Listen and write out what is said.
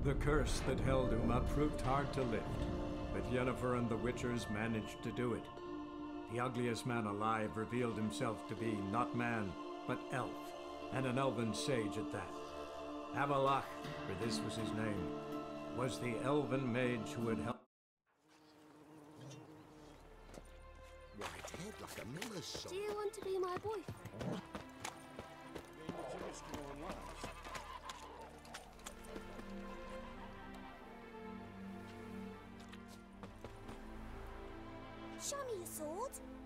The curse that held Uma proved hard to lift, but Yennefer and the Witchers managed to do it. The ugliest man alive revealed himself to be not man, but elf, and an elven sage at that. Avalach, for this was his name, was the elven mage who had helped. White head like a miller's son. Do you want to be my boyfriend? Show me your sword.